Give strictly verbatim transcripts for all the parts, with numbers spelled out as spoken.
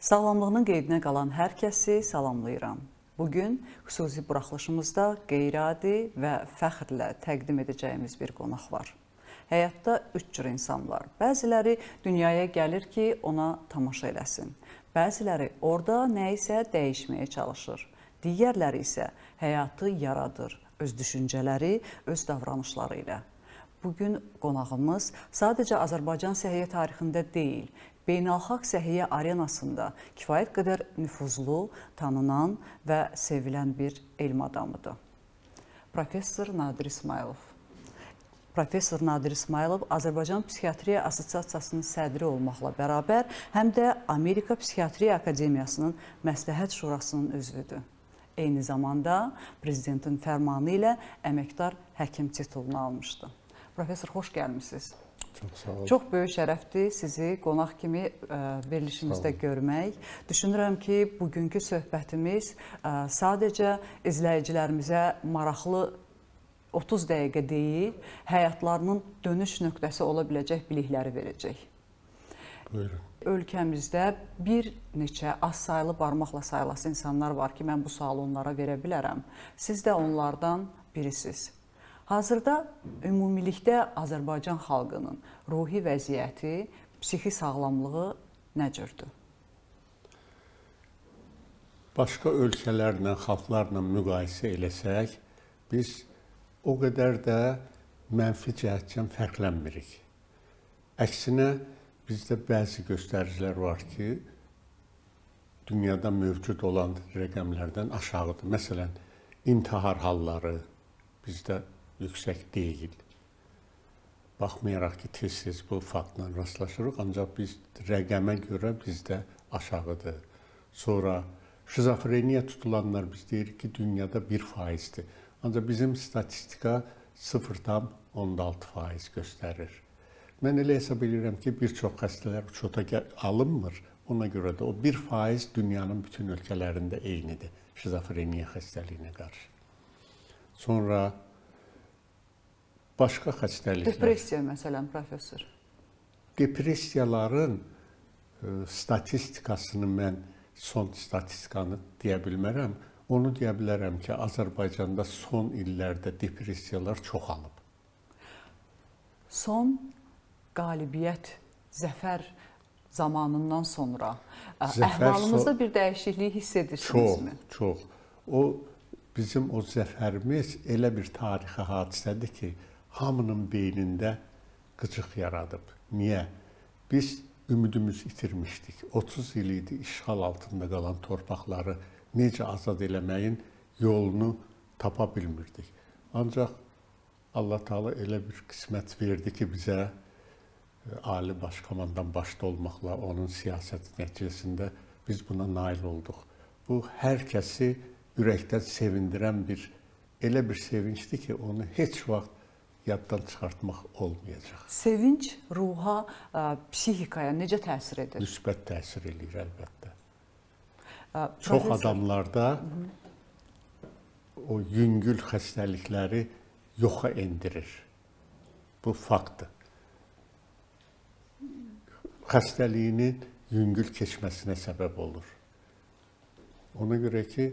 Sağlamlığının qeydinə qalan hər kəsi salamlayıram. Bugün xüsusi buraxılışımızda qeyri-adi və fəxrlə təqdim edəcəyimiz bir qonaq var. Həyatda üç cür insan var. Bəziləri dünyaya gəlir ki, ona tamaşa eləsin. Bəziləri orada nə isə dəyişməyə çalışır. Digərləri isə həyatı yaradır, öz düşüncələri, öz davranışları ilə. Bugün qonağımız sadəcə Azərbaycan səhiyyə tarixində deyil, beynəlxalq səhiyyə arenasında kifayət qədər nüfuzlu, tanınan və sevilən bir elm adamıdır. Professor Nadir İsmayılov. Professor Nadir İsmayılov Azərbaycan Psixiatriya Assosiasiyasının sədri olmaqla bərabər, həm də Amerika Psixiatriya Akademiyasının Məsləhət Şurasının üzvüdür. Eyni zamanda prezidentin fərmanı ilə əməkdar həkim titulunu almışdı. Professor, xoş gəlmişsiniz. Çox sağ olun. Çox böyük şərəfdir sizi qonaq kimi ə, verilişimizdə görmək. Düşünürəm ki, bugünkü söhbətimiz ə, sadəcə izləyicilərimizə maraqlı otuz dəqiqə deyil, həyatlarının dönüş nöqtəsi ola biləcək bilikləri verəcək. Buyurun. Ölkəmizdə bir neçə az sayılı barmaqla sayılası insanlar var ki, mən bu sualı onlara verə bilərəm. Siz də onlardan birisiniz. Hazırda ümumilikdə Azərbaycan xalqının ruhi vəziyyəti, psixi sağlamlığı nə cürdür? Başqa ölkələrlə, xalqlarla müqayisə eləsək, biz o qədər də mənfi cəhətdən fərqlənmirik. Əksinə, bizdə bəzi göstəricilər var ki, dünyada mövcud olan rəqəmlərdən aşağıdır. Məsələn, intihar halları bizdə yüksək deyil. Baxmayaraq ki, tez-tez bu faktla rastlaşırıq, ancaq biz rəqəmə görə bizdə aşağıdır. Sonra şizofreniya tutulanlar biz deyirik ki, dünyada bir faizdir. Ancaq bizim statistika sıfır tam on altı faiz göstərir. Mən elə hesab edirəm ki, bir çox xəstələr uçota alınmır. Ona görə də o bir faiz dünyanın bütün ölkələrində eynidir şizofreniya xəstəliyinə qarşı. Sonra başqa xəstəliklər. Depressiya məsələn, professor. Depressiyaların e, statistikasını mən son statistikanı deyə bilmərəm. Onu deyə bilərəm ki, Azərbaycanda son illərdə depressiyalar çoxalıb. Son qalibiyyət, zəfər zamanından sonra zəfər əhvalınızda so bir dəyişiklik hiss edirsinizmi? Çox, çox. O, bizim o zəfərimiz elə bir tarixi hadisədir ki, hamının beynində qıcıq yaradıb. Niyə? Biz ümidimizi itirmişdik. otuz il idi işğal altında qalan torpaqları necə azad eləməyin yolunu tapa bilmirdik. Ancaq Allah Taala elə bir qismət verdi ki, bizə Ali Baş Komandan başda olmaqla onun siyasəti nəticəsində biz buna nail olduq. Bu, hər kəsi ürəkdən sevindirən bir, elə bir sevincdir ki, onu heç vaxt yaddan çıxartmaq olmayacaq. Sevinç ruha, ə, psixikaya necə təsir edir? Müsbət təsir edir, əlbəttə. Ə, Çox adamlarda o yüngül xəstəlikləri yoxa endirir. Bu faktdır. Xəstəliyinin yüngül keçməsinə səbəb olur. Ona görə ki,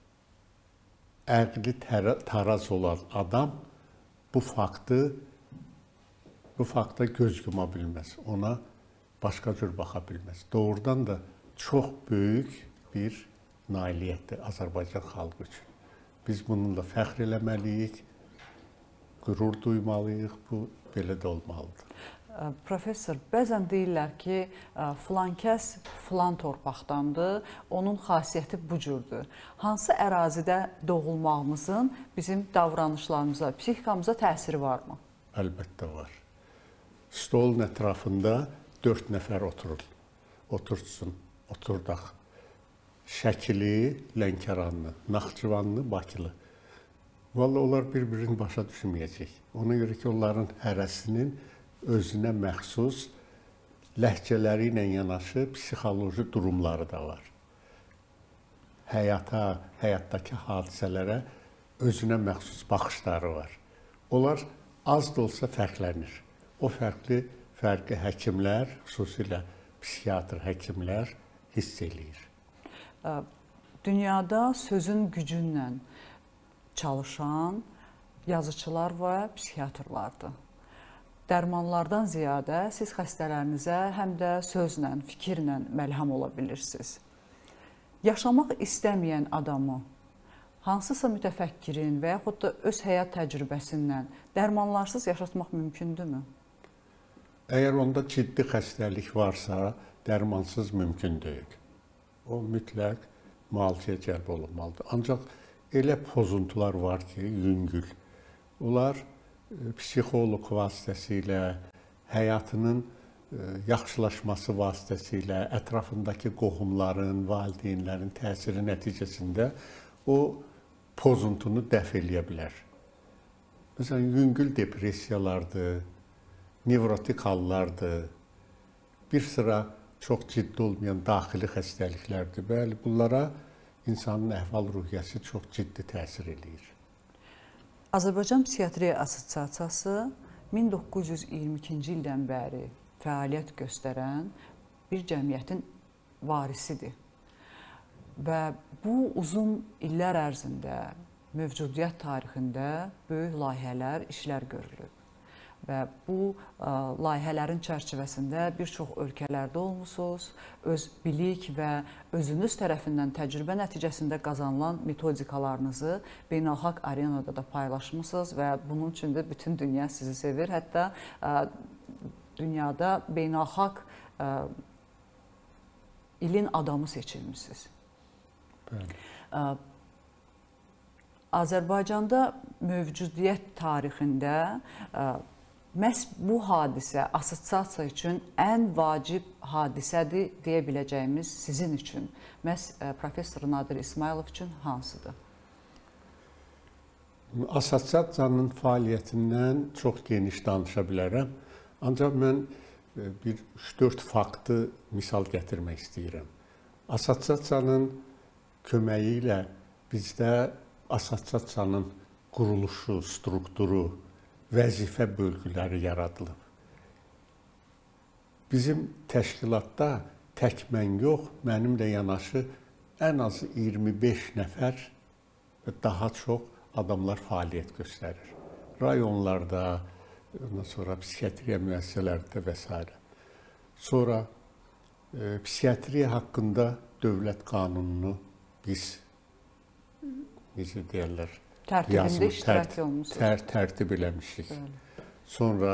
əqli taraz olan adam bu faktı, bu fakta göz yuma bilməz. Ona başqa cür baxa bilməz. Doğrudan da çox böyük bir nailiyyətdir Azərbaycan xalqı üçün. Biz bununla fəxr eləməliyik, qürur duymalıyıq, bu belə də olmalıdır. Professor, bəzən deyirlər ki, filan kəs filan torpaqdandır, onun xasiyyəti bu cürdür. Hansı ərazidə doğulmağımızın bizim davranışlarımıza, psixikamıza təsiri varmı? Əlbəttə var. Stolun ətrafında dörd nəfər oturur, otursun, oturdaq. Şəkili, Lənkəranlı, Naxçıvanlı, Bakılı. Vallahi onlar bir-birini başa düşməyəcək. Ona görə ki, onların hərəsinin özünə məxsus ləhcələri ilə yanaşı psixoloji durumları da var. Həyata, həyatdakı hadisələrə özünə məxsus baxışları var. Onlar az da olsa fərqlənir. O fərqli, fərqli həkimlər, xüsusilə psixiatr həkimlər hiss eləyir. Dünyada sözün gücünlə çalışan yazıçılar və psixiatrlardır. Dərmanlardan ziyadə siz xəstələrinizə həm də sözlə, fikirlə məlhəm ola bilirsiniz. Yaşamaq istəməyən adamı hansısa mütəfəkkirin və yaxud da öz həyat təcrübəsindən dərmanlarsız yaşatmaq mümkündürmü? Əgər onda ciddi xəstəlik varsa, dərmansız mümkün deyil. O mütləq müalicəyə cəlb olunmalıdır. Ancaq elə pozuntular var ki, yüngül. Onlar psixoloq vasitəsilə, həyatının yaxşılaşması vasitəsilə, ətrafındakı qohumların, valideynlərin təsiri nəticəsində o pozuntunu dəf eləyə bilər. Məsələn, yüngül depressiyalardır, nevrotik hallardır, bir sıra çox ciddi olmayan daxili xəstəliklərdir. Bəli, bunlara insanın əhval-ruhiyyəsi çox ciddi təsir eləyir. Azərbaycan Psixiatriya Assosiasiyası min doqquz yüz iyirmi ikinci ildən bəri fəaliyyət göstərən bir cəmiyyətin varisidir. Və bu uzun illər ərzində mövcudiyyət tarixində böyük layihələr, işlər görülüb. Və bu layihələrin çərçivəsində bir çox ölkələrdə olmusunuz, öz bilik və özünüz tərəfindən təcrübə nəticəsində qazanılan metodikalarınızı beynəlxalq arenada da paylaşmışsınız və bunun üçün də bütün dünya sizi sevir. Hətta dünyada beynəlxalq ilin adamı seçilmişsiniz. Bəli. Azərbaycanda mövcudiyyət tarixində məhz bu hadisə assosiasiya üçün ən vacib hadisədir deyə biləcəyimiz sizin üçün, məhz professor Nadir İsmayılov üçün hansıdır? Assosiasiyanın fəaliyyətindən çox geniş danışa bilərəm. Ancaq mən bir üç dörd faktı misal gətirmək istəyirəm. Assosiasiyanın köməyi ilə bizdə assosiasiyanın quruluşu, strukturu, vəzifə bölgüləri yaradılıb. Bizim təşkilatda tək mən yox, mənimlə yanaşı ən azı iyirmi beş nəfər və daha çox adamlar fəaliyyət göstərir. Rayonlarda, ondan sonra psixiatriya müəssisələrində və s. Sonra e, psixiatriya haqqında dövlət qanununu biz, necə deyərlər, tərtibində iştirak olmuşsunuz. Tər, tərtib eləmişik. Sonra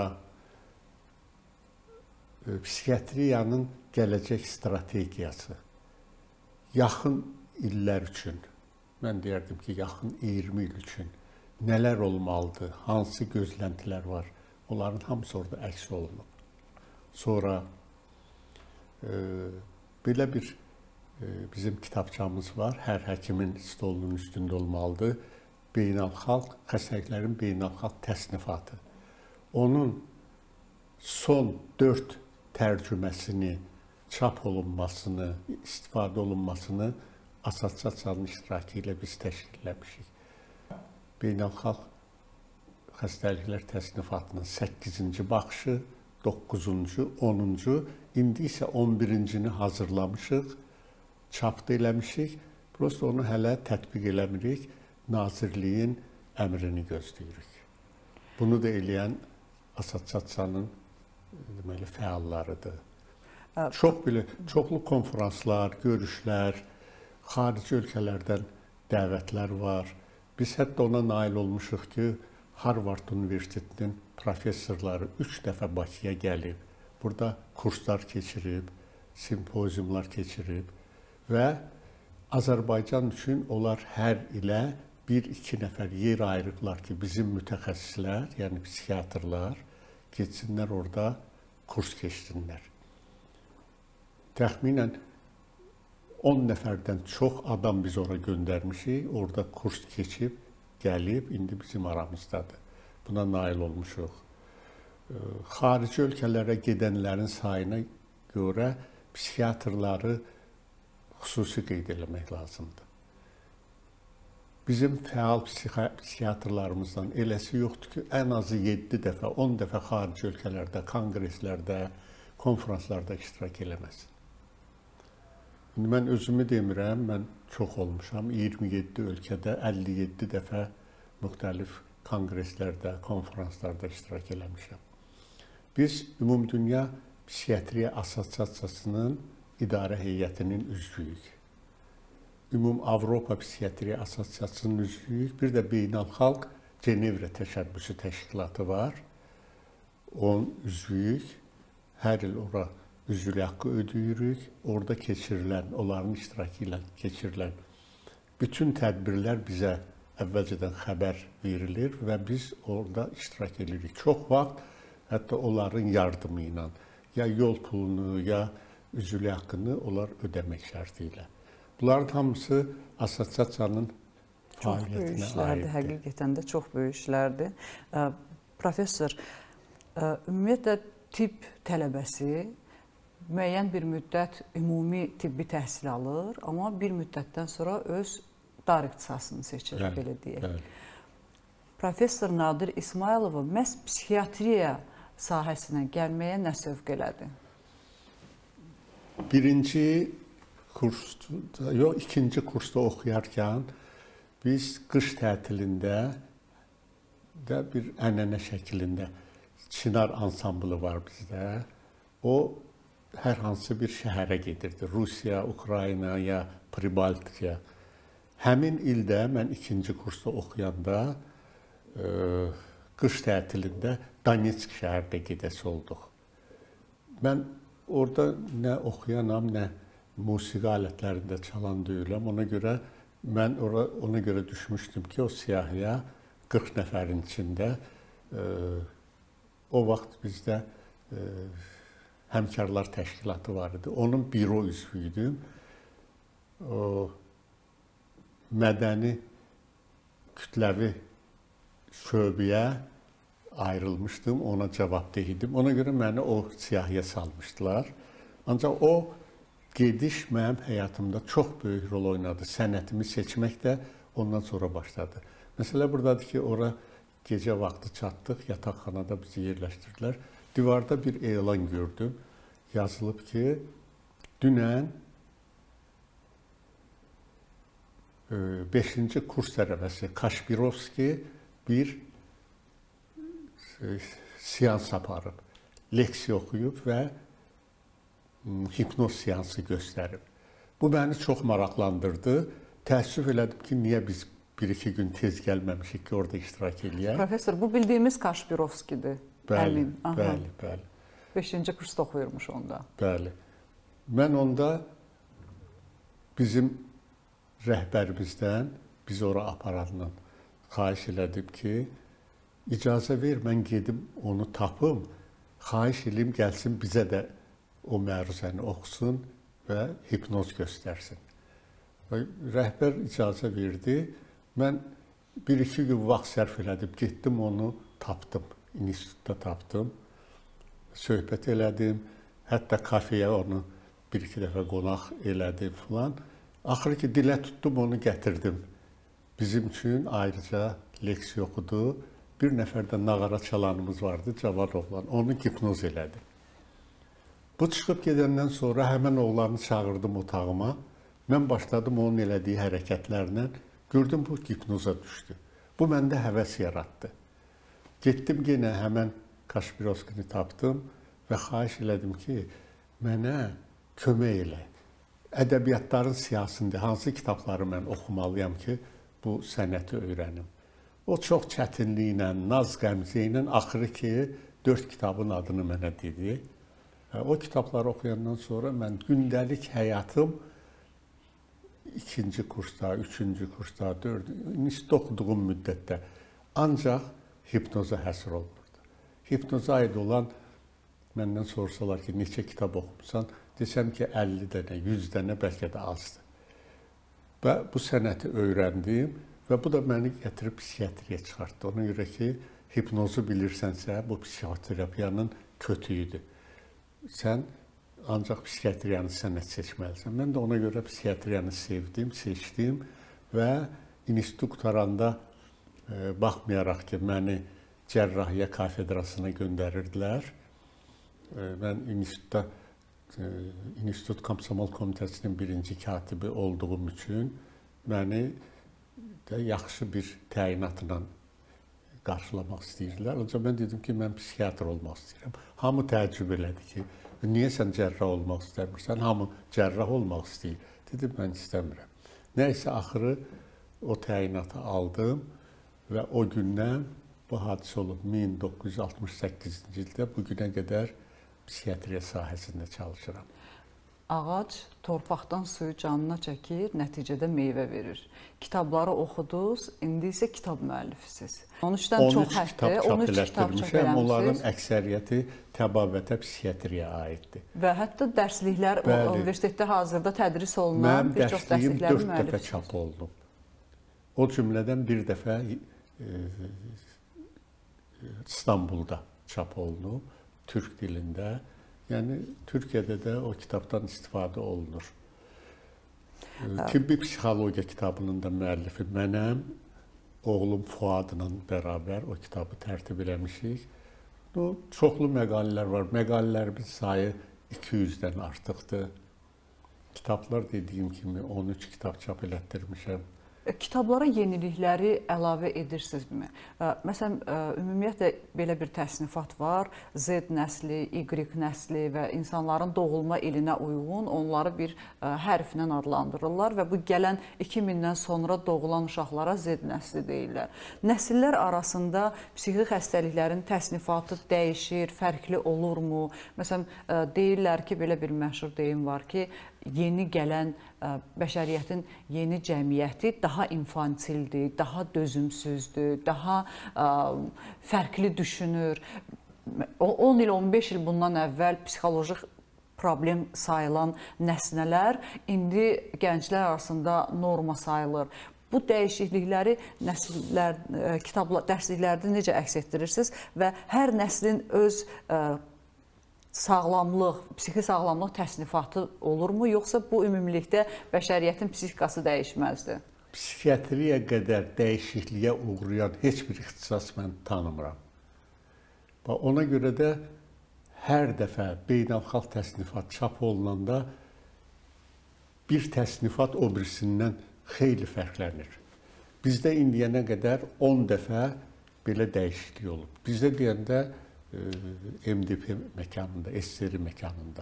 e, psixiatriyanın gələcək strategiyası, yaxın illər üçün, mən deyərdim ki, yaxın iyirmi il üçün nələr olmalıdır, hansı gözləntilər var, onların hamısı orada əks olunub. Sonra e, belə bir e, bizim kitabçamız var, hər həkimin stolunun üstündə olmalıdır. Beynəlxalq, xəstəliklərin beynəlxalq təsnifatı. Onun son dörd tərcüməsini, çap olunmasını, istifadə olunmasını assosiasiyanın iştirakı ilə biz təşkil eləmişik. Beynəlxalq xəstəliklər təsnifatının səkkizinci baxışı, doqquzuncu, onuncu, indi isə on birincini hazırlamışıq, çapda eləmişik. Prosta onu hələ tətbiq eləmirik. Nazirliyin əmrini gözləyirik. Bunu da eləyən assosiasiyanın deməli fəallarıdır. Çox belə çoxlu konferanslar, görüşlər, xarici ölkələrdən dəvətlər var. Biz hətta ona nail olmuşuq ki, Harvard Universitetinin professorları üç dəfə Bakıya gəlib, burada kurslar keçirib, simpoziumlar keçirib və Azərbaycan üçün onlar hər ilə bir-iki nəfər yer ayırıblar ki, bizim mütəxəssislər, yəni psixiatrlar getsinlər orada kurs keçsinlər. Təxminən on nəfərdən çox adam biz ora göndərmişik, orada kurs keçib, gəlib, indi bizim aramızdadır. Buna nail olmuşuq. Xarici ölkələrə gedənlərin sayına görə psixiatrları xüsusi qeyd eləmək lazımdır. Bizim fəal psixiatrlarımızdan eləsi yoxdur ki, ən azı yeddi dəfə, on dəfə xarici ölkələrdə, konqreslərdə, konferanslarda iştirak eləməsin. İndi mən özümü demirəm, mən çox olmuşam. iyirmi yeddi ölkədə əlli yeddi dəfə müxtəlif konqreslərdə, konferanslarda iştirak eləmişəm. Biz Ümumdünya Psixiatriya Assosiasiyasının idarə heyətinin üzvüyük. Ümum Avropa Psixiatriya Assosiasiyasının üzvüyük. Bir də Beynəlxalq Cenevra Təşəbbüsü Təşkilatı var. Onun üzvüyük. Hər il ora üzvlük haqqı ödəyirik. Orada keçirilən, onların iştirakı ilə keçirilən bütün tədbirlər bizə əvvəlcədən xəbər verilir və biz orada iştirak edirik. Çox vaxt hətta onların yardımı ilə ya yol pulunu, ya üzvlük haqqını onlar ödəmək şərti ilə. Bunların hamısı assosiasiyanın fəaliyyətinə aiddir. Həqiqətən də çox böyük işlərdir. Professor, ümumiyyətlə tibb tələbəsi müəyyən bir müddət ümumi tibbi təhsil alır, amma bir müddətdən sonra öz dar ixtisasını seçir, bəli, belə deyək. Bəli. Professor Nadir İsmayılova məhz psixiatriya sahəsinə gəlməyə nə sövq elədi? Birinci kursda, yox, ikinci kursda oxuyarkən biz qış tətilində də bir ənənə şəklində Çinar ansamblı var bizdə. O hər hansı bir şəhərə gedirdi. Rusiya, Ukrayna ya Pribaltiya. Həmin ildə mən ikinci kursda oxuyanda e, qış tətilində Donetsk şəhərdə gedəsi olduq. Mən orada nə oxuyanam, nə musiqi alətlərində çalan deyiləm. Ona görə mən ora, ona görə düşmüşdüm ki, o siyahıya qırx nəfərin içində e, o vaxt bizdə e, həmkarlar təşkilatı var idi. Onun büro üzvüydüm. O mədəni kütləvi şöbəyə ayrılmışdım, ona cavabdeh idim. Ona görə məni o siyahıya salmışdılar. Ancaq o gediş mənim həyatımda çox böyük rol oynadı. Sənətimi seçmək də ondan sonra başladı. Məsələ buradadır ki, ora gecə vaxtı çatdıq, yataqxanada bizi yerləşdirdilər. Divarda bir elan gördüm. Yazılıb ki, dünən beşinci kurs tələbəsi Kaşpirovski bir seans aparıb, leksiya oxuyub və hipnoz seansı göstərib. Bu məni çox maraqlandırdı. Təəssüf elədim ki, niyə biz bir-iki gün tez gəlməmişik ki, orada iştirak eləyək. Professor, bu bildiyimiz Kaşpirovskidir. Bəli, bəli, bəli. beşinci kursda oxuyurmuş onda. Bəli. Mən onda bizim rəhbərimizdən, biz ora aparandan xahiş elədim ki, icazə ver, mən gedim onu tapım, xahiş eləyim, gəlsin bizə də o məruzəni oxusun və hipnoz göstərsin. Rəhbər icazə verdi. Mən bir-iki gün vaxt sərf elədim, getdim onu tapdım, institutda tapdım, söhbət elədim, hətta kafeyə onu bir-iki dəfə qonaq elədim filan. Axırı ki, dilə tutdum, onu gətirdim. Bizim üçün ayrıca leksiya oxudu. Bir nəfər də nağara çalanımız vardı, cavan oğlan, onu hipnoz elədi. Bu çıxıb gedəndən sonra həmən oğlanı çağırdım otağıma. Mən başladım onun elədiyi hərəkətlərlə. Gördüm, bu hipnoza düşdü. Bu məndə həvəs yaratdı. Getdim yenə həmən Kaşpirovskini tapdım və xahiş elədim ki, mənə kömək elə. Ədəbiyyatların siyasında hansı kitabları mən oxumalıyam ki, bu sənəti öyrənim. O çox çətinliklə, naz qəmzə ilə axırı ki, dörd kitabın adını mənə dedi. O kitabları oxuyandan sonra mən gündəlik həyatım ikinci kursda, üçüncü kursda, dördüncü, institutda oxuduğum müddətdə ancaq hipnoza həsr olmurdu. Hipnoza aid olan, məndən sorsalar ki, neçə kitab oxumusan, desəm ki, əlli dənə, yüz dənə, bəlkə də azdır. Və bu sənəti öyrəndim və bu da məni gətirib psixiatriyə çıxartdı. Ona görə ki, hipnozu bilirsənsə, bu psixoterapiyanın kötüyüdür. Sən ancaq psixiatriyanı sənət seçməlisən. Mən də ona görə psixiatriyanı sevdim, seçdim və institut qutaranda e, baxmayaraq ki, məni cərrahiyyə kafedrasına göndərirdilər. E, mən institutda İnstitut Komsomol Komitəsinin birinci katibi olduğum üçün məni də yaxşı bir təyinatla qarşılamaq istəyirdilər. Ancaq mən dedim ki, mən psixiatr olmaq istəyirəm. Hamı təəccüb elədi ki, niyə sən cərrah olmaq istəmirsən? Hamı cərrah olmaq istəyir. Dedim, mən istəmirəm. Nəysə, axırı o təyinatı aldım və o gündən bu hadisə olub min doqquz yüz altmış səkkizinci ildə bu günə qədər psixiatriya sahəsində çalışıram. Ağac torpaqdan suyu canına çəkir, nəticədə meyvə verir. Kitabları oxudunuz, indi isə kitab müəllifisiz. on üçdən çox həddə, on üç kitab çap eləmişsiniz. Onların əksəriyyəti təbabətə psixiatriya aiddir. Və hətta dərsliklər universitetdə hazırda tədris olunan bir çox dərsliklərin müəllifi. Mənim dərsligim dörd dəfə çap olunub. O cümlədən bir dəfə İstanbulda çap olunub, türk dilində. Yəni, Türkiyədə də o kitabdan istifadə olunur. Tibbi psixologiya kitabının da müəllifi mənəm, oğlum Fuadla bərabər o kitabı tərtib eləmişik. Çoxlu məqalələr var. Məqalələrimizin sayı iki yüzdən artıqdır. Kitablar dediyim kimi on üç kitab çap elətdirmişəm. Kitablara yenilikləri əlavə edirsinizmi? Məsələn, ümumiyyətlə belə bir təsnifat var. Z nəsli, Y nəsli və insanların doğulma ilinə uyğun onları bir hərflə adlandırırlar və bu gələn iki mindən sonra doğulan uşaqlara Z nəsli deyirlər. Nəsillər arasında psixi xəstəliklərin təsnifatı dəyişir, fərqli olurmu? Məsələn, deyirlər ki, belə bir məşhur deyim var ki, yeni gələn bəşəriyyətin yeni cəmiyyəti daha infantildir, daha dözümsüzdür, daha fərqli düşünür. on il, on beş il bundan əvvəl psixoloji problem sayılan nəsnələr indi gənclər arasında norma sayılır. Bu dəyişiklikləri nəsillər, kitablar, dərsliklərdə necə əks etdirirsiniz və hər nəslin öz sağlamlıq, psixi sağlamlıq təsnifatı olurmu, yoxsa bu ümumilikdə bəşəriyyətin psixikası dəyişməzdir? Psixiatriya qədər dəyişikliyə uğrayan heç bir ixtisas mən tanımıram. Ona görə də hər dəfə beynəlxalq təsnifat çap olunanda bir təsnifat o birisindən xeyli fərqlənir. Bizdə indiyənə qədər on dəfə belə dəyişiklik olub. Bizdə deyəndə M D P məkanında, S S R məkanında.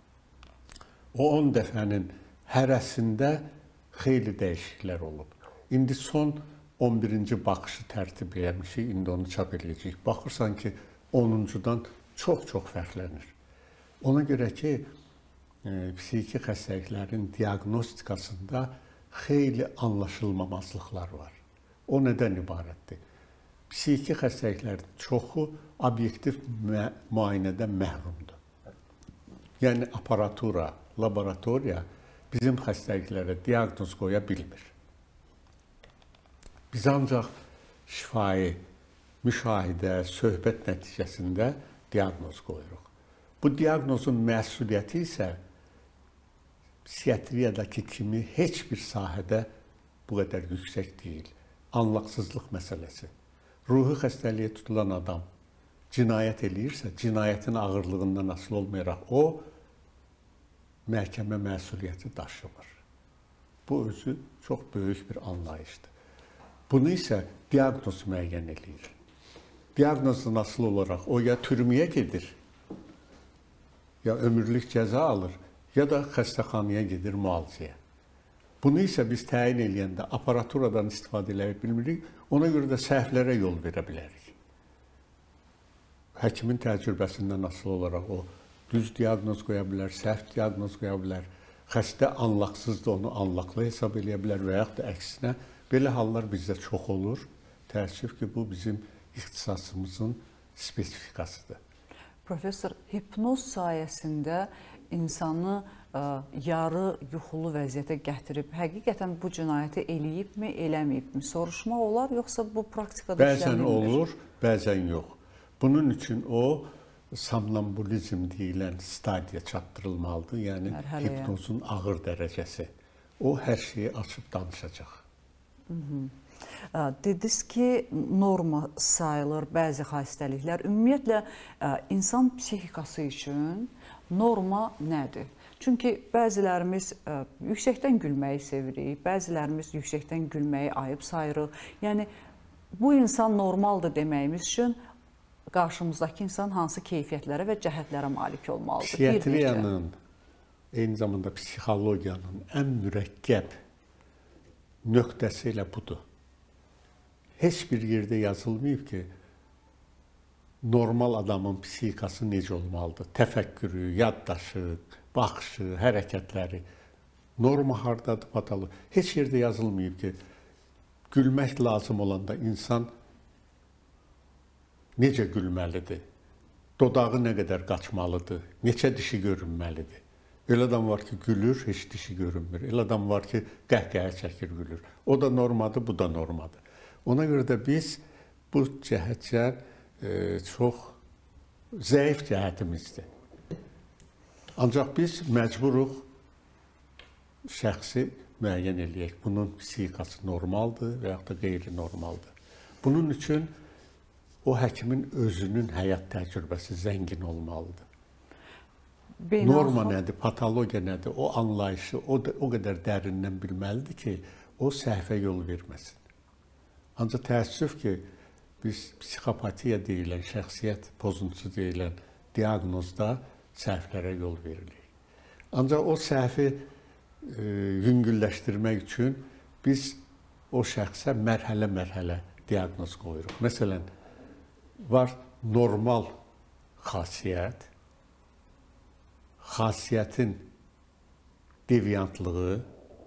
O on dəfənin hərəsində xeyli dəyişikliklər olub. İndi son on birinci baxışı tərtib eləmişik, indi onu çap edəcəyik. Baxırsan ki, onuncudan çox-çox fərqlənir. Ona görə ki, psixi xəstəliklərin diaqnostikasında xeyli anlaşılmamazlıqlar var. O nədən ibarətdir? Psixi xəstəliklərin çoxu obyektiv müayinədən məhrumdur. Yəni, aparatura, laboratoriya bizim xəstəliklərə diaqnoz qoya bilmir. Biz ancaq şifahi, müşahidə, söhbət nəticəsində diaqnoz qoyuruq. Bu diaqnozun məsuliyyəti isə psixiatriyadakı kimi heç bir sahədə bu qədər yüksək deyil. Anlaqsızlıq məsələsi. Ruhi xəstəliyə tutulan adam cinayət eləyirsə, cinayətin ağırlığından asılı olmayaraq o məhkəmə məsuliyyəti daşımır. Bu özü çox böyük bir anlayışdır. Bunu isə diaqnoz müəyyən eləyir. Diaqnozdan asılı olaraq o ya türməyə gedir, ya ömürlük cəza alır, ya da xəstəxanaya gedir müalicəyə. Bunu isə biz təyin eləyəndə aparaturadan istifadə eləyə bilmirik, ona görə də səhvlərə yol verə bilərik. Həkimin təcrübəsindən asılı olaraq o düz diaqnoz qoya bilər, səhv diaqnoz qoya bilər, xəstə anlaqsızdır, onu anlaqlı hesab eləyə bilər və yaxud da əksinə. Belə hallar bizdə çox olur. Təəssüf ki, bu bizim ixtisasımızın spesifikasıdır. Professor, hipnoz sayəsində insanı yarı yuxulu vəziyyətə gətirib, həqiqətən bu cinayəti eləyibmi, eləməyibmi? Soruşma olar, yoxsa bu praktikada bəzən olur, bəzən yox. Bunun üçün o somnambulizm deyilən stadiya çatdırılmalıdır, yəni mərhələyə. Hipnozun ağır dərəcəsi. O hər şeyi açıb danışacaq. Hı -hı. Dediniz ki, norma sayılır bəzi xəstəliklər. Ümumiyyətlə, insan psixikası üçün norma nədir? Çünki bəzilərimiz ə, yüksəkdən gülməyi sevirik, bəzilərimiz yüksəkdən gülməyi ayıb sayırıq. Yəni, bu insan normaldır deməyimiz üçün qarşımızdakı insan hansı keyfiyyətlərə və cəhətlərə malik olmalıdır? Psixiatriyanın, eyni zamanda psixologiyanın ən mürəkkəb nöqtəsi elə budur. Heç bir yerdə yazılmayıb ki, normal adamın psixikası necə olmalıdır? Təfəkkürü, yaddaşı, baxışı, hərəkətləri. Norma hardadır, patoloji? Heç yerdə yazılmayıb ki, gülmək lazım olanda insan necə gülməlidir? Dodağı nə qədər qaçmalıdır? Neçə dişi görünməlidir? Elə adam var ki, gülür, heç dişi görünmür. Elə adam var ki, qəhqəhə çəkir, gülür. O da normadır, bu da normadır. Ona görə də biz bu cəhətcən e, çox zəif cəhətimizdir. Ancaq biz məcburuq şəxsi müəyyən eləyək. Bunun psixikası normaldır və yaxud da qeyri-normaldır. Bunun üçün o həkimin özünün həyat təcrübəsi zəngin olmalıdır. Beynəlxalq... Norma nədir, patologiya nədir, o anlayışı o, da, o qədər dərindən bilməlidir ki, o səhvə yol verməsin. Ancaq təəssüf ki, biz psixopatiya deyilən, şəxsiyyət pozuntusu deyilən diaqnozda səhvlərə yol veririk. Ancaq o səhvi e, yüngülləşdirmək üçün biz o şəxsə mərhələ-mərhələ diaqnoz qoyuruq. Məsələn, var normal xasiyyət, xasiyyətin deviantlığı,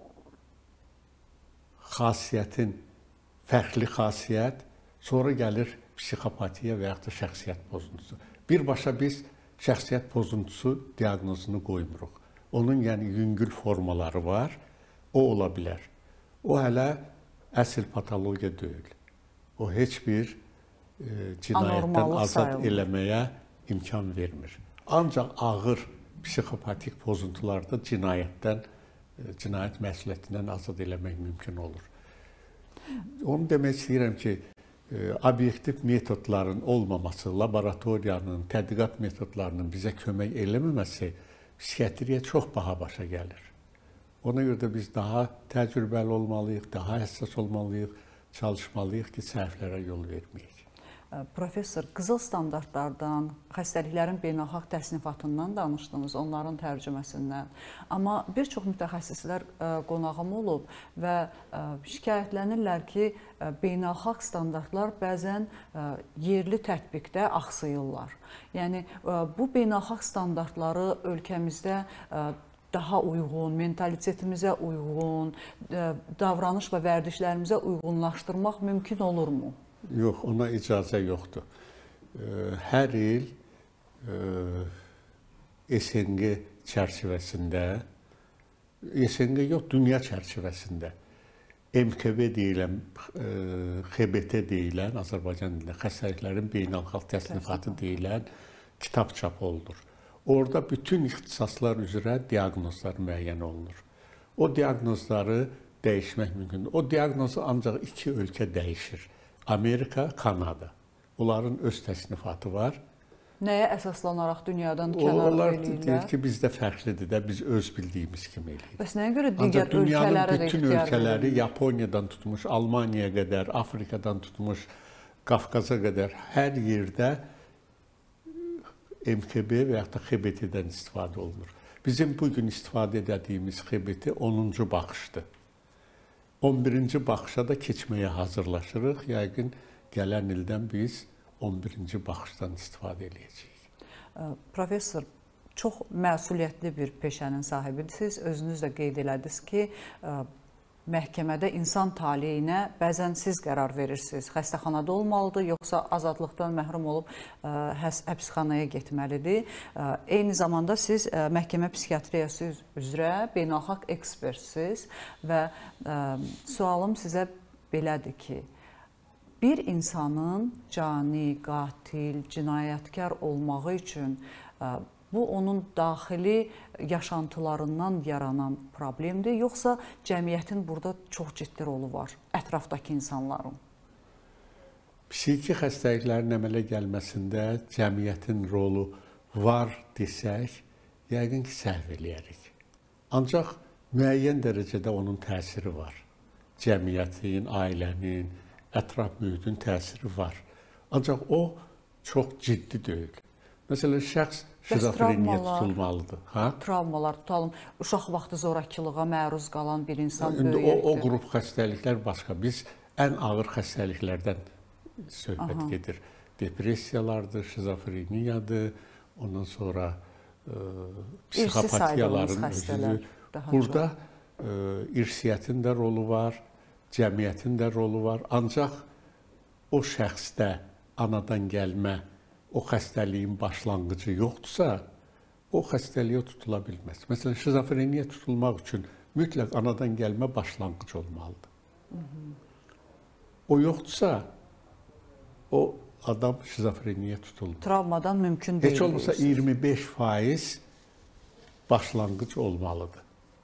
xasiyyətin fərqli xasiyyət, sonra gəlir psixopatiya və yaxud da şəxsiyyət pozuntusu. Birbaşa biz şəxsiyyət pozuntusu diaqnozunu qoymuruq. Onun yəni yüngül formaları var, o ola bilər. O hələ əsl patologiya deyil. O heç bir e, cinayətdən azad sayılır. Eləməyə imkan vermir. Ancaq ağır psixopatik pozuntularda cinayətdən, e, cinayət məsuliyyətindən azad eləmək mümkün olur. Onu demək istəyirəm ki, e, obyektiv metodların olmaması, laboratoriyanın, tədqiqat metodlarının bizə kömək eləməməsi psixiatriyə çox baha başa gəlir. Ona görə də biz daha təcrübəli olmalıyıq, daha həssas olmalıyıq, çalışmalıyıq ki, səhvlərə yol verməyək. Professor, qızıl standartlardan, xəstəliklərin beynəlxalq təsnifatından danışdınız, onların tərcüməsindən. Amma bir çox mütəxəssislər qonağım olub və şikayətlənirlər ki, beynəlxalq standartlar bəzən yerli tətbiqdə axsayırlar. Yəni, bu beynəlxalq standartları ölkəmizdə daha uyğun, mentalitetimizə uyğun, davranış və vərdişlərimizə uyğunlaşdırmaq mümkün olurmu? Yox, ona icazə yoxdur. Hər il S N G çərçivəsində, S N G yox, dünya çərçivəsində M K B deyilən, X B T deyilən, Azərbaycan dilində xəstəliklərin beynəlxalq təsnifatı deyilən kitab çap olunur. Orada bütün ixtisaslar üzrə diaqnozlar müəyyən olunur. O diaqnozları dəyişmək mümkündür. O diaqnozu ancaq iki ölkə dəyişir. Amerika, Kanada. Onların öz təsnifatı var. Nəyə əsaslanaraq dünyadan kənar Onlar eləyirlər? deyir ki, bizdə fərqlidir də, biz öz bildiyimiz kimi eləyirik. Bəs nəyə görə digər ölkələrə də bütün ölkələri, Yaponiyadan tutmuş, Almaniyaya qədər, Afrikadan tutmuş, Qafqaza qədər hər yerdə M K B və yaxud da X B T-dən istifadə olunur. Bizim bugün istifadə edədiyimiz X B T onuncu baxışdır. on birinci baxışa da keçməyə hazırlaşırıq. Yəqin gələn ildən biz on birinci baxışdan istifadə edəcəyik. Professor, çox məsuliyyətli bir peşənin sahibisiniz. Özünüz də qeyd elədiniz ki, məhkəmədə insan taleyinə bəzən siz qərar verirsiniz. Xəstəxanada olmalıdır, yoxsa azadlıqdan məhrum olub həbsxanaya getməlidir. Eyni zamanda siz məhkəmə psixiatriyası üzrə beynəlxalq ekspertsiniz və sualım sizə belədir ki, bir insanın cani, qatil, cinayətkar olmağı üçün bu onun daxili yaşantılarından yaranan problemdir, yoxsa cəmiyyətin burada çox ciddi rolu var, ətrafdakı insanların? Psixi xəstəliklərin əmələ gəlməsində cəmiyyətin rolu var desək, yəqin ki, səhv eləyərik. Ancaq müəyyən dərəcədə onun təsiri var. Cəmiyyətin, ailənin, ətraf mühitin təsiri var. Ancaq o çox ciddi deyil. Məsələn, şəxs şizofreniya tutulmalıdır. Ha? Travmalar tutalım. Uşaq vaxtı zorakılığa məruz qalan bir insan İndi böyüyəkdir. O, o qrup xəstəliklər başqa. Biz ən ağır xəstəliklərdən söhbət Aha. gedir. Depressiyalardır, şizofreniyadır, ondan sonra e, psixopatiyaların özüdür. Burada e, irsiyyətin də rolu var, cəmiyyətin də rolu var. Ancaq o şəxsdə anadan gəlmə o xəstəliyin başlanğıcı yoxdursa, o xəstəliyə tutula bilməz. Məsələn, şizofreniya tutulmaq üçün mütləq anadan gəlmə başlanğıc olmalıdır. Hı -hı. O yoxdursa, o adam şizofreniya tutulur. Travmadan mümkün deyil. Heç olmasa iyirmi beş faiz başlanğıc olmalıdır.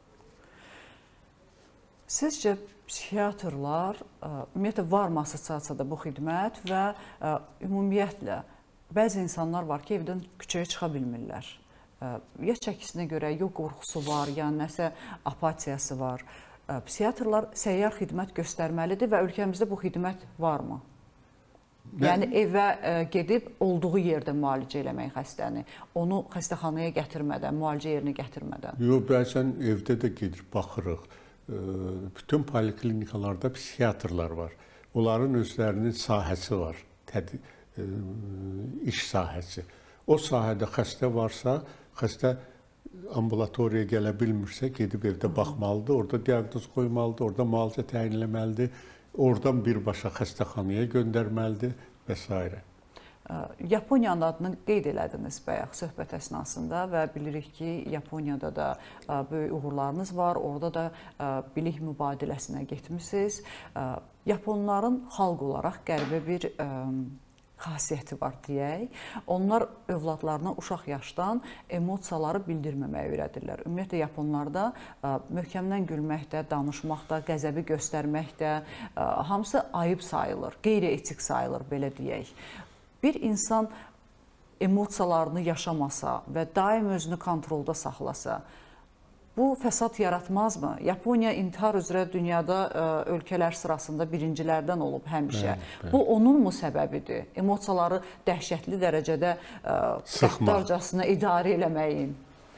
Sizcə, psixiatrlar, ümumiyyətlə, varmı assosiasiyada bu xidmət və ümumiyyətlə, bəzi insanlar var ki, evdən küçəyə çıxa bilmirlər. Ya çəkisinə görə, ya qorxusu var, ya nəsə apatiyası var. Psixiatrlar səyyar xidmət göstərməlidir və ölkəmizdə bu xidmət varmı? Yəni, evə gedib olduğu yerdə müalicə eləmək xəstəni, onu xəstəxanaya gətirmədən, müalicə yerinə gətirmədən. Yox, bəzən evdə də gedir, baxırıq. Bütün poliklinikalarda psixiatrlar var. Onların özlərinin sahəsi var, tədi, iş sahəsi. O sahədə xəstə varsa, xəstə ambulatoriyaya gələ bilmirsə, gedib evdə baxmalıdır, orada diaqnoz qoymalıdır, orada müalicə təyin eləməlidir, oradan birbaşa xəstəxanaya göndərməlidir və s. Yaponiyanın adını qeyd elədiniz bayaq söhbət əsnasında və bilirik ki, Yaponiyada da böyük uğurlarınız var, orada da bilik mübadiləsinə getmişsiniz. Yaponların xalq olaraq qəribə bir xasiyyəti var deyək. Onlar övladlarına uşaq yaşdan emosiyaları bildirməməyə öyrədirlər. Ümumiyyətlə, Yaponlarda möhkəmdən gülməkdə, danışmaqda, qəzəbi göstərməkdə hamısı ayıb sayılır, qeyri-etik sayılır, belə deyək. Bir insan emosiyalarını yaşamasa və daim özünü kontrolda saxlasa, bu fəsad yaratmazmı? Yaponiya intihar üzrə dünyada ölkələr sırasında birincilərdən olub həmişə. Bəli, bəli. Bu, onunmu səbəbidir? Emosiyaları dəhşətli dərəcədə qəddarcasına idarə eləməyin.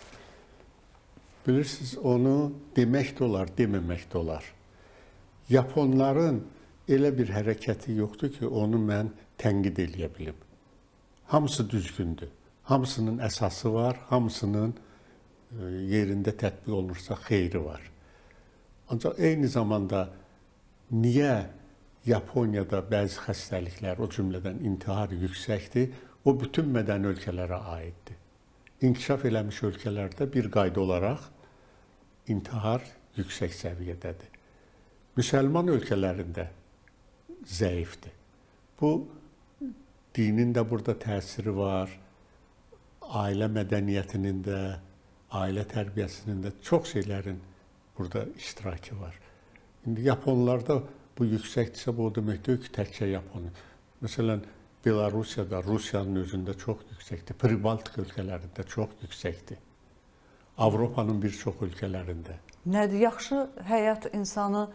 Bilirsiniz, onu demək də olar, deməmək də olar. Yaponların elə bir hərəkəti yoxdur ki, onu mən tənqid eləyə bilim. Hamısı düzgündür. Hamısının əsası var, hamısının yerində tətbiq olunursa xeyri var. Ancaq eyni zamanda niyə Yaponiyada bəzi xəstəliklər, o cümlədən intihar yüksəkdir, o bütün mədəni ölkələrə aiddir. İnkişaf eləmiş ölkələrdə bir qayda olaraq intihar yüksək səviyyədədir. Müsəlman ölkələrində zəifdir. Bu, dinin də burada təsiri var, ailə mədəniyyətinin də, ailə tərbiyəsinin də çox şeylərin burada iştirakı var. İndi Yaponlarda bu yüksəkdirsə, bu o deməkdir ki, təkcə Yaponiya. Məsələn, Belarusiyada, Rusiyanın özündə çox yüksəkdir, Pribaltik ölkələrində çox yüksəkdir, Avropanın bir çox ölkələrində. Nədir? Yaxşı həyat insanı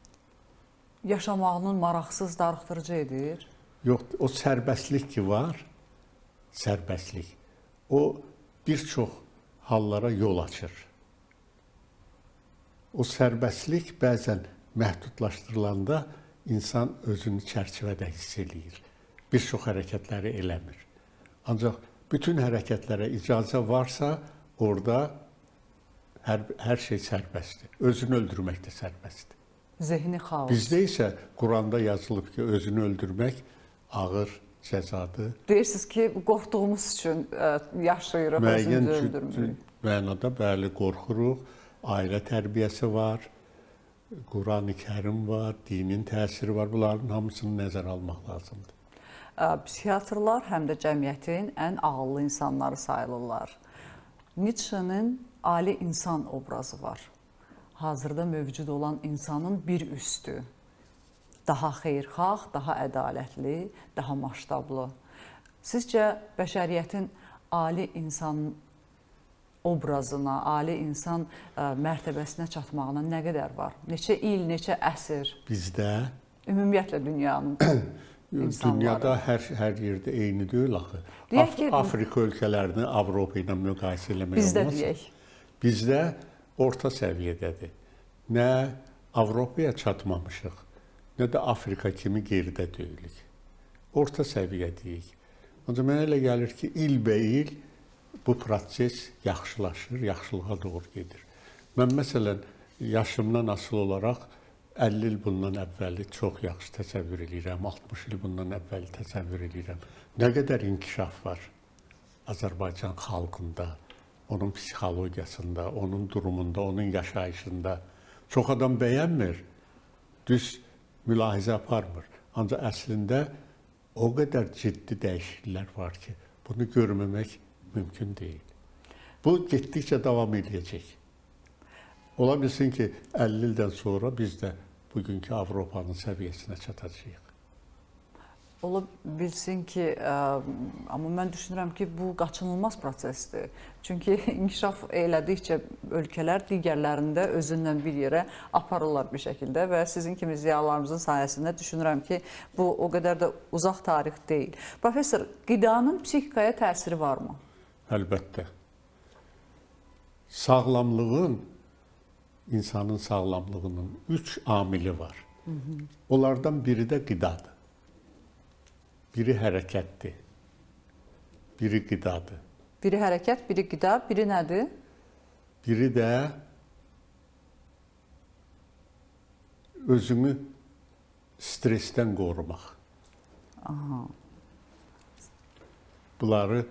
yaşamağının maraqsız, darıxdırıcı edir? Yox, o sərbəstlik ki var, sərbəstlik, o bir çox hallara yol açır. O sərbəstlik bəzən məhdudlaşdırılanda insan özünü çərçivədə hiss eləyir. Bir çox hərəkətləri eləmir. Ancaq bütün hərəkətlərə icazə varsa, orada hər, hər şey sərbəstdir. Özünü öldürmək də sərbəstdir. Zehni xaos. Bizdə isə Quranda yazılıb ki, özünü öldürmək ağır cəzadır. Deyirsiniz ki, qorxduğumuz üçün yaşayırıq, özümüzü öldürmürük. Mənada bəli, qorxuruq, ailə tərbiyəsi var, Quran-ı Kərim var, dinin təsiri var. Bunların hamısını nəzərə almaq lazımdır. Psixiatrlar həm də cəmiyyətin ən ağıllı insanları sayılırlar. Nietzsche'nin ali insan obrazı var. Hazırda mövcud olan insanın bir üstü. Daha xeyirxah, daha ədalətli, daha maştablı. Sizcə, bəşəriyyətin ali insan obrazına, ali insan mərtəbəsinə çatmağına nə qədər var? Neçə il, neçə əsr? Bizdə ümumiyyətlə dünyanın insanları. Dünyada hər hər yerdə eyni deyil axı. Af ki, Afrika ölkələrini Avropa ilə müqayisə eləmək olmaz. Bizdə deyək. Bizdə orta səviyyədədir. Nə Avropaya çatmamışıq, nə də Afrika kimi geridə deyilik. Orta səviyyədəyik. Ancaq mənə elə gəlir ki, ilbəil bu proses yaxşılaşır, yaxşılığa doğru gedir. Mən məsələn, yaşımdan asılı olaraq əlli il bundan əvvəli çox yaxşı təsəvvür edirəm, altmış il bundan əvvəli təsəvvür edirəm. Nə qədər inkişaf var Azərbaycan xalqında, onun psixologiyasında, onun durumunda, onun yaşayışında. Çox adam bəyənmir, düz mülahizə aparmır. Ancaq əslində o qədər ciddi dəyişikliklər var ki, bunu görməmək mümkün deyil. Bu, getdikcə davam edəcək. Ola bilsin ki, əlli ildən sonra biz də bugünkü Avropanın səviyyəsinə çatacağıq. Ola bilsin ki, ə, amma mən düşünürəm ki, bu qaçınılmaz prosesdir. Çünki inkişaf elədikcə ölkələr digərlərində özündən bir yerə aparırlar bir şəkildə və sizin kimi ziyalarımızın sayəsində düşünürəm ki, bu o qədər də uzaq tarix deyil. Professor, qidanın psixikaya təsiri varmı? Əlbəttə. Sağlamlığın, insanın sağlamlığının üç amili var. Hı hı. Onlardan biri də qidadır. Biri hərəkətdir, biri qidadır. Biri hərəkət, biri qida, biri nədir? Biri də özünü stresdən qorumaq. Aha. Bunları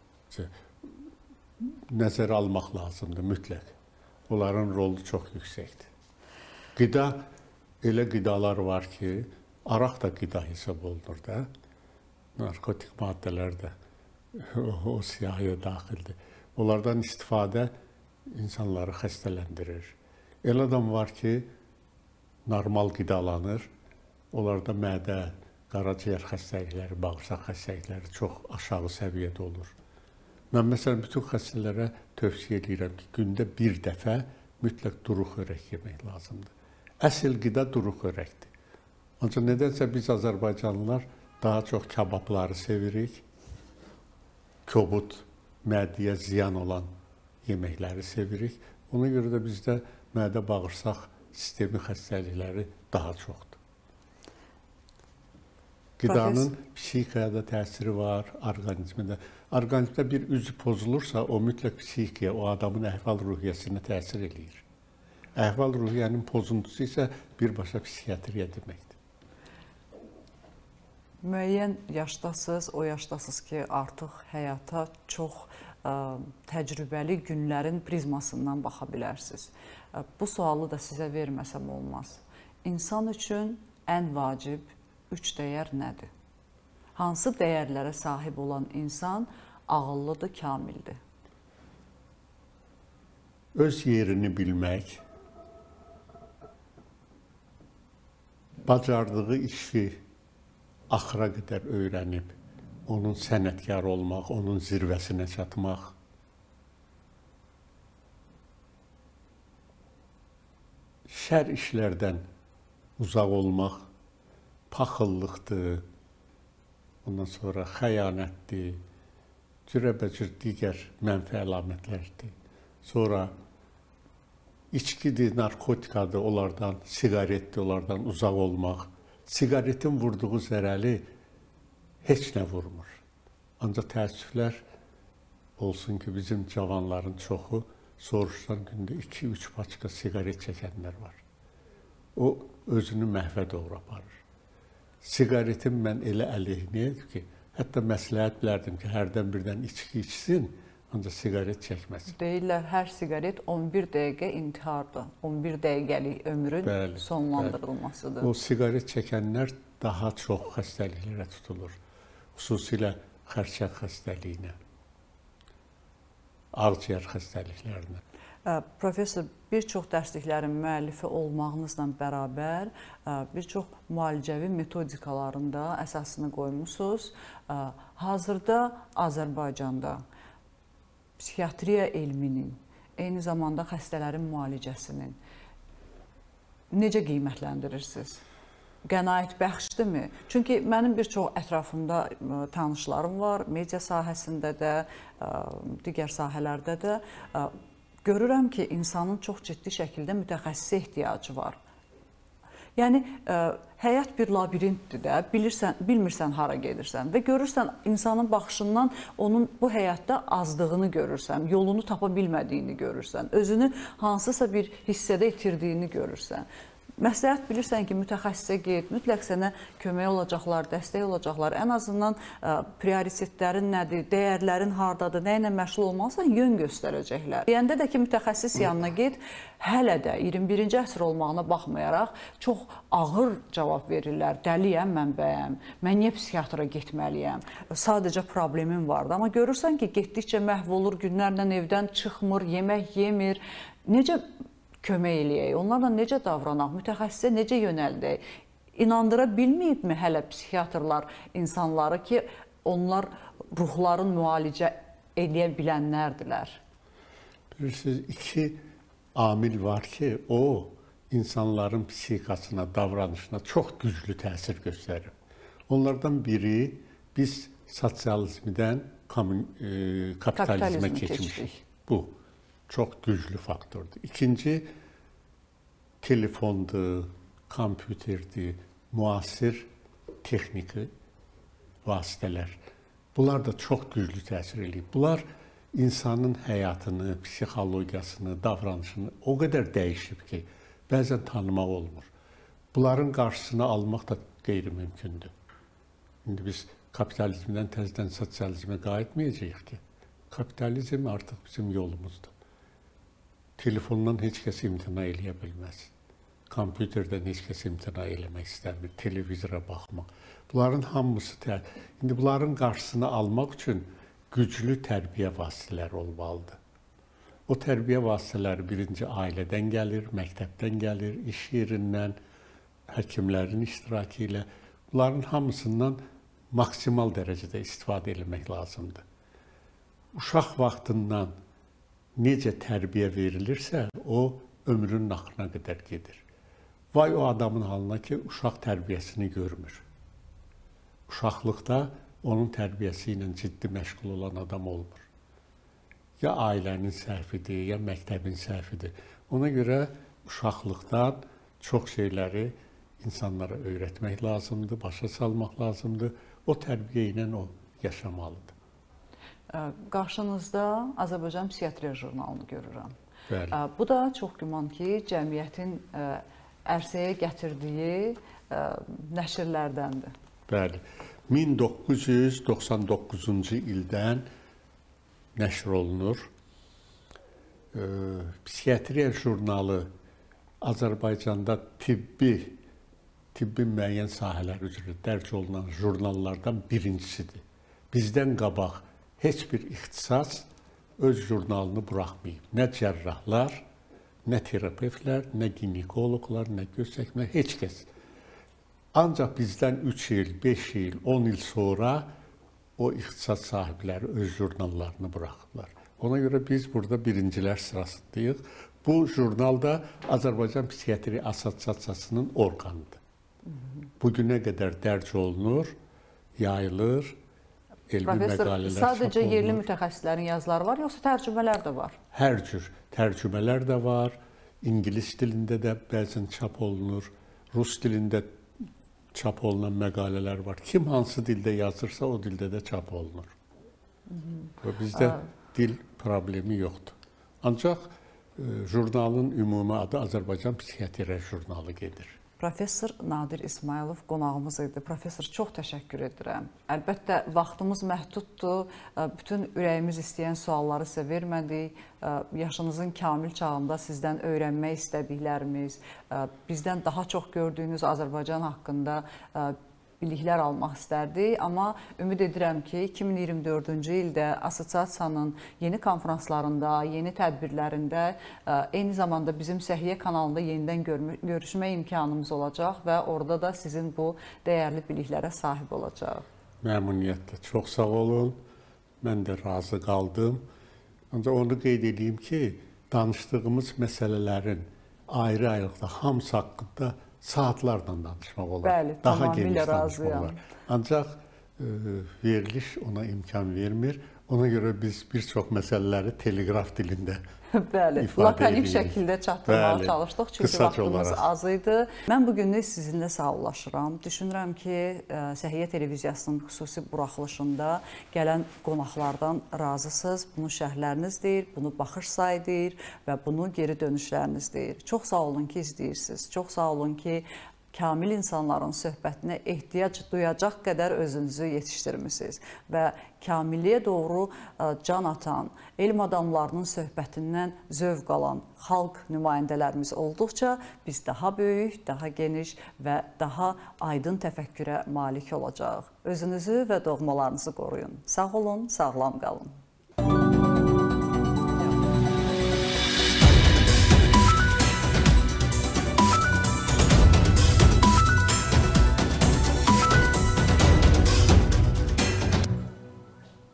nəzərə almaq lazımdır mütləq. Onların rolu çox yüksəkdir. Qida, elə qidalar var ki, araq da qida hesab olunur da. Narkotik maddələr də o siyahıya daxildir. Onlardan istifadə insanları xəstələndirir. Elə adam var ki, normal qidalanır, onlarda mədə, qaraciyər xəstəlikləri, bağırsaq xəstəlikləri çox aşağı səviyyədə olur. Mən məsələn, bütün xəstələrə tövsiyə edirəm ki, gündə bir dəfə mütləq duru xörək yemək lazımdır. Əsl qida duru xörəkdir. Ancaq nədənsə biz Azərbaycanlılar daha çox kababları sevirik, kobud, mədiyə ziyan olan yeməkləri sevirik. Ona görə də bizdə mədə bağırsaq sistemi xəstəlikləri daha çoxdur. Qidanın psixikaya da təsiri var, orqanizmdə. Orqanizmdə bir üzv pozulursa, o mütləq psixikaya, o adamın əhval-ruhiyyəsinə təsir eləyir. Əhval-ruhiyyənin pozuntusu isə birbaşa psixiatriya deməkdir. Müəyyən yaşdasınız, o yaşdasınız ki, artıq həyata çox ə, təcrübəli günlərin prizmasından baxa bilərsiniz. Ə, bu sualı da sizə verməsəm olmaz. İnsan üçün ən vacib üç dəyər nədir? Hansı dəyərlərə sahib olan insan ağıllıdır, kamildir? Öz yerini bilmək, bacardığı işi axıra qədər öyrənib, onun sənətkar olmaq, onun zirvəsinə çatmaq, şər işlərdən uzaq olmaq, paxıllıqdır, ondan sonra xəyanətdir, cürəbəcür digər mənfi əlamətlərdir. Sonra içkidir, narkotikadır, onlardan, siqaretdir, onlardan uzaq olmaq. Siqaretin vurduğu zərəli heç nə vurmur. Ancaq təəssüflər olsun ki, bizim cavanların çoxu soruşsan gündə iki üç paçka siqaret çəkənlər var. O, özünü məhvə doğru aparır. Siqaretin mən elə əleyhinəyəm ki, hətta məsləhət bilərdim ki, hərdən birdən içki içsin, ancaq siqaret çəkməsin. Deyirlər, hər siqaret on bir dəqiqə intihardır. on bir dəqiqəlik ömrün bəli, sonlandırılmasıdır. Bəli. O siqaret çəkənlər daha çox xəstəliklərə tutulur. Xüsusilə xərçəng xəstəliyinə, ağciyər xəstəliklərinə. Professor, bir çox dərsliklərin müəllifi olmağınızla bərabər bir çox müalicəvi metodikaların da əsasını qoymusunuz. Hazırda Azərbaycanda psixiatriya elminin, eyni zamanda xəstələrin müalicəsinin necə qiymətləndirirsiniz? Qənaət bəxşdirmi? Çünki mənim bir çox ətrafımda tanışlarım var, media sahəsində də, digər sahələrdə də görürəm ki, insanın çox ciddi şəkildə mütəxəssisə ehtiyacı var. Yəni, həyat bir labirintdir də, bilirsən, bilmirsən hara gedirsən və görürsən insanın baxışından onun bu həyatda azdığını görürsən, yolunu tapa bilmədiyini görürsən, özünü hansısa bir hissədə itirdiyini görürsən. Məsləhət bilirsən ki, mütəxəssisə get, mütləq sənə kömək olacaqlar, dəstək olacaqlar. Ən azından prioritetlərin nədir, dəyərlərin hardadır, nə ilə məşğul olmalısan, yön göstərəcəklər. Deyəndə də ki, mütəxəssis yanına get, hələ də iyirmi birinci əsr olmağına baxmayaraq çox ağır cavab verirlər. Dəliyəm, mən bəyəm, mən niyə psixiatra getməliyəm, sadəcə problemim vardı. Amma görürsən ki, getdikcə məhv olur, günlərlə evdən çıxmır, yemək yemir. Necə kömək eləyək, onlarla necə davranaq, mütəxəssisə necə yönəldək? İnandıra bilməyibmi hələ psixiatrlar insanları ki, onlar ruhların müalicə eləyə bilənlərdilər? Bilirsiniz, iki amil var ki, o insanların psixikasına, davranışına çox güclü təsir göstərir. Onlardan biri, biz sosializmdən kapitalizmə Kapitalizm keçmişik. Keçdik. Bu çox güclü faktordur. İkinci, telefondur, kompüterdir, müasir texniki vasitələr. Bunlar da çox güclü təsir edir. Bunlar insanın həyatını, psixologiyasını, davranışını o qədər dəyişib ki, bəzən tanımaq olmur. Bunların qarşısını almaq da qeyri-mümkündür. İndi biz kapitalizmdən təzədən sosializmə qayıtmayacağıq ki, kapitalizm artıq bizim yolumuzdur. Telefondan heç kəs imtina eləyə bilməz. Kompüterdən heç kəs imtina eləmək istəmir, televizora baxmaq. Bunların hamısı, indi bunların qarşısını almaq üçün güclü tərbiyə vasitələri olmalıdır. O tərbiyə vasitələri birinci ailədən gəlir, məktəbdən gəlir, iş yerindən, həkimlərin iştirakı ilə. Bunların hamısından maksimal dərəcədə istifadə etmək lazımdır. Uşaq vaxtından necə tərbiyə verilirsə, o ömrünün axırına qədər gedir. Vay o adamın halına ki, uşaq tərbiyəsini görmür. Uşaqlıqda onun tərbiyəsi ilə ciddi məşğul olan adam olmur. Ya ailənin səhvidir, ya məktəbin səhvidir. Ona görə uşaqlıqdan çox şeyləri insanlara öyrətmək lazımdır, başa salmaq lazımdır. O tərbiyə ilə o yaşamalıdır. Qarşınızda Azərbaycan Psixiatriya jurnalını görürəm. Bəli. Bu da çox güman ki, cəmiyyətin ərsəyə gətirdiyi nəşrlərdəndir. Bəli. min doqquz yüz doxsan doqquzuncu ildən nəşr olunur. Psixiatriya jurnalı Azərbaycanda tibbi, tibbi müəyyən sahələr üzrə dərc olunan jurnallardan birincisidir. Bizdən qabaq heç bir ixtisas öz jurnalını buraxmayıb. Nə cərrahlar, nə terapevtlər, nə ginekoloqlar, nə göz çəkmə, heç kəs. Ancaq bizdən üç il, beş il, on il sonra o ixtisas sahibləri öz jurnallarını buraxıblar. Ona görə biz burada birincilər sırasındayıq. Bu jurnal da Azərbaycan Psixiatriya Assosiasiyasının orqanıdır. Bugünə qədər dərc olunur, yayılır, elmi məqalələr çap olunur. Sadəcə yerli mütəxəssislərin yazıları var, yoxsa tərcümələr də var? Hər cür tərcümələr də var, İngilis dilində də bəzən çap olunur, Rus dilində çap olunan məqalələr var. Kim hansı dildə yazırsa o dildə də çap olunur. Və bizdə dil problemi yoxdur. Ancaq jurnalın ümumi adı Azərbaycan Psixiatriya jurnalı gedir. Professor Nadir İsmayılov qonağımız idi. Professor, çox təşəkkür edirəm. Əlbəttə, vaxtımız məhduddur. Bütün ürəyimiz istəyən sualları sizə vermədik. Yaşınızın kamil çağında sizdən öyrənmək istədiklərimiz, bizdən daha çox gördüyünüz Azərbaycan haqqında biliklər almaq istərdik. Amma ümid edirəm ki, iki min iyirmi dördüncü ildə assosiasiyanın yeni konferanslarında, yeni tədbirlərində, eyni zamanda bizim Səhiyyə kanalında yenidən görüşmə imkanımız olacaq və orada da sizin bu dəyərli biliklərə sahib olacaq. Məmnuniyyətlə, çox sağ olun. Mən də razı qaldım. Ancaq onu qeyd edeyim ki, danışdığımız məsələlərin ayrı-ayrılıqda hamısı haqqında saatlarla danışmaq olar. Bəli, daha tamamilə geniş danışmaq razıyam. olar. Ancaq e, veriliş ona imkan vermir. Ona görə biz bir çox məsələləri teleqraf dilində Bəli, ifadə lakanik edirik. şəkildə çatdırmağa Bəli, çalışdıq, çünki qısaca vaxtımız olaraq. az idi. Mən bugünlük sizinlə sağollaşıram. Düşünürəm ki, ə, Səhiyyə televiziyasının xüsusi buraxılışında gələn qonaqlardan razısınız. Bunun şərhləriniz deyir, bunu baxış sayı deyir və bunu geri dönüşləriniz deyir. Çox sağ olun ki, izləyirsiniz. Çox sağ olun ki, kamil insanların söhbətinə ehtiyac duyacaq qədər özünüzü yetişdirmisiniz və kamilliyə doğru can atan, elm adamlarının söhbətindən zövq alan xalq nümayəndələrimiz olduqca biz daha böyük, daha geniş və daha aydın təfəkkürə malik olacağıq. Özünüzü və doğmalarınızı qoruyun. Sağ olun, sağlam qalın.